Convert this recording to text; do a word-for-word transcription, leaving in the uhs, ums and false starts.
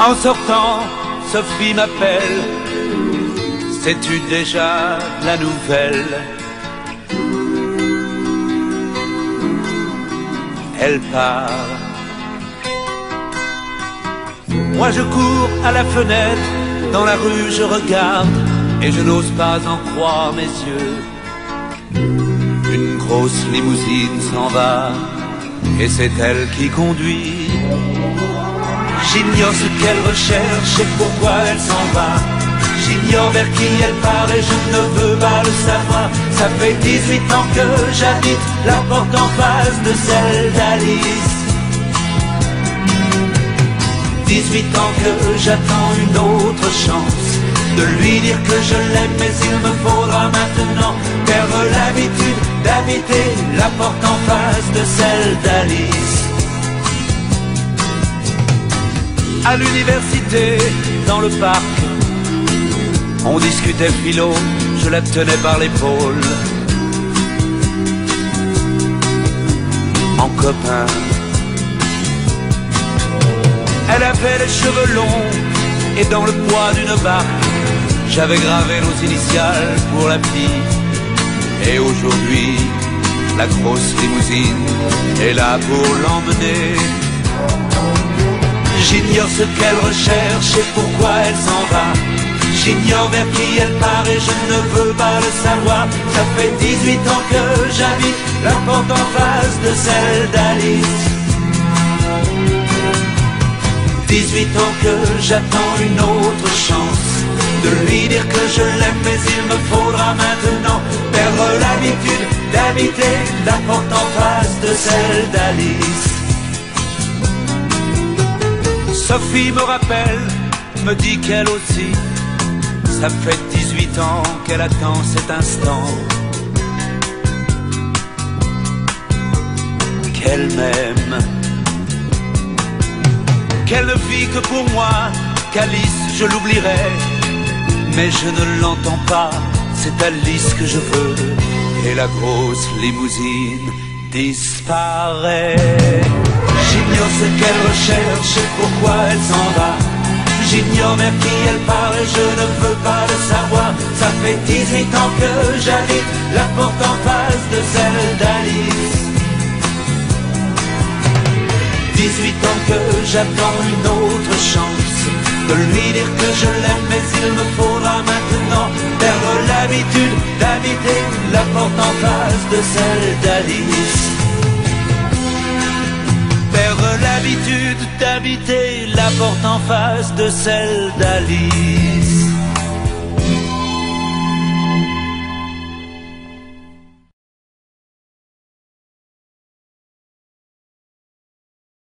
En sortant, Sophie m'appelle. Sais-tu déjà la nouvelle? Elle part. Moi je cours à la fenêtre, dans la rue je regarde, et je n'ose pas en croire mes yeux. Une grosse limousine s'en va, et c'est elle qui conduit. J'ignore ce qu'elle recherche et pourquoi elle s'en va. J'ignore vers qui elle part et je ne veux pas le savoir. Ça fait dix-huit ans que j'habite la porte en face de celle d'Alice. Dix-huit ans que j'attends une autre chance de lui dire que je l'aime, mais il me faudra maintenant perdre l'habitude d'habiter la porte en face de celle d'Alice. À l'université, dans le parc, on discutait philo, je la tenais par l'épaule. En copain. Elle avait les cheveux longs et dans le bois d'une barque, j'avais gravé nos initiales pour la petite. Et aujourd'hui, la grosse limousine est là pour l'emmener. J'ignore ce qu'elle recherche et pourquoi elle s'en va. J'ignore vers qui elle part et je ne veux pas le savoir. Ça fait dix-huit ans que j'habite la porte en face de celle d'Alice. Dix-huit ans que j'attends une autre chance de lui dire que je l'aime, mais il me faudra maintenant perdre l'habitude d'habiter la porte en face de celle d'Alice. Sophie me rappelle, me dit qu'elle aussi, ça fait dix-huit ans qu'elle attend cet instant, qu'elle m'aime, qu'elle ne vit que pour moi, qu'Alice je l'oublierai, mais je ne l'entends pas, c'est Alice que je veux, et la grosse limousine disparaît. J'ignore ce qu'elle recherche et pourquoi elle s'en va. J'ignore vers qui elle part et je ne veux pas le savoir. Ça fait dix-huit ans que j'habite la porte en face de celle d'Alice. Dix-huit ans que j'attends une autre chance de lui dire que je l'aime, mais il me faudra maintenant perdre l'habitude d'habiter la porte en face de celle d'Alice. Perdre l'habitude d'habiter la porte en face de celle d'Alice.